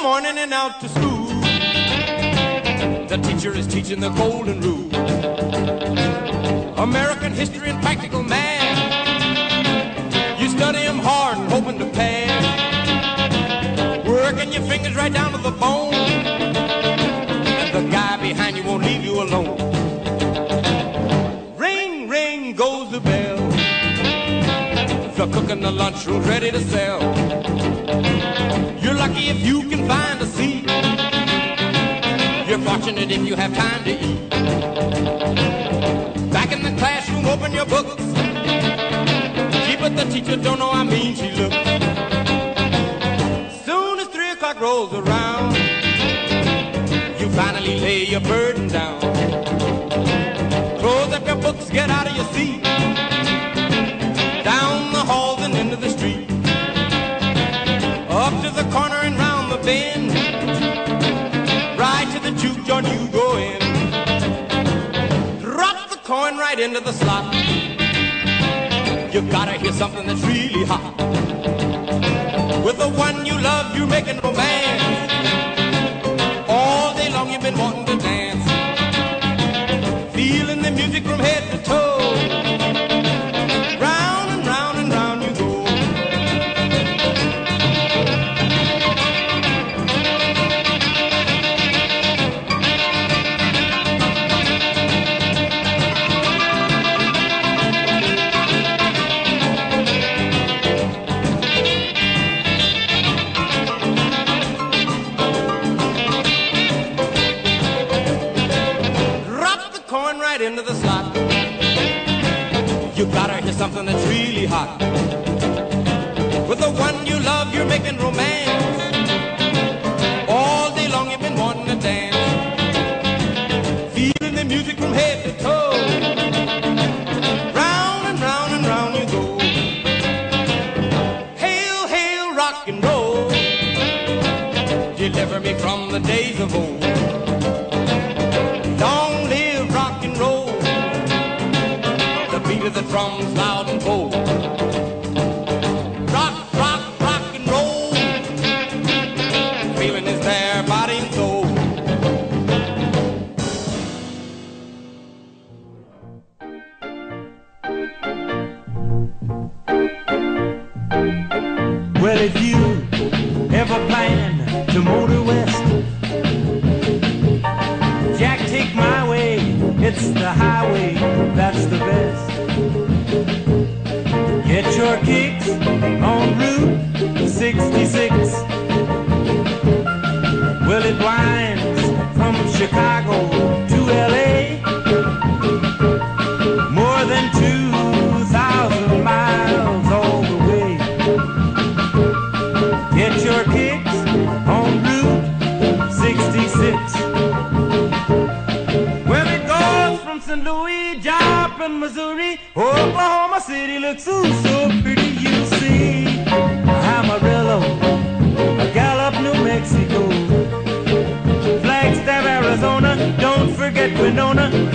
morning and out to school. The teacher is teaching the golden rule. American history and practical math. You study them hard and hoping to pass. Working your fingers right down to the bone. And the guy behind you won't leave you alone. Ring, ring goes the bell. The cook in the lunchroom's ready to sell. You're lucky if you can find a seat. You're fortunate if you have time to eat. Back in the classroom, open your books. Gee, but the teacher don't know how mean she looks. Soon as 3 o'clock rolls around, you finally lay your burden down. Close up your books, get out of your seat. Down the halls and into the street. Up to the corner and round the bend. Right to the juke joint you go in. Drop the coin right into the slot. You gotta hear something that's really hot. With the one you love, you're making romance. All day long you've been wanting to dance. Feeling the music from head to toe. Round and round and round you go. Right into the slot. You gotta hear something that's really hot. With the one you love, you're making romance. All day long you've been wanting to dance. Feeling the music from head to toe. Round and round and round you go. Hail, hail, rock and roll. Deliver me from the days of old. Long live rock and roll. The beat of the drums loud and bold. Rock, rock, rock and roll. Feeling is there, body and soul. Well, if you ever plan to motor west, Jack, take my way, it's the highway, that's the best. Get your kicks on Route 66. Well, it winds from Chicago to LA, more than 2,000 miles all the way. Get your kicks on Route 66. St. Louis, Joplin, Missouri, Oklahoma City looks ooh so pretty, you see. Amarillo, Gallup, New Mexico, Flagstaff, Arizona, don't forget Winona,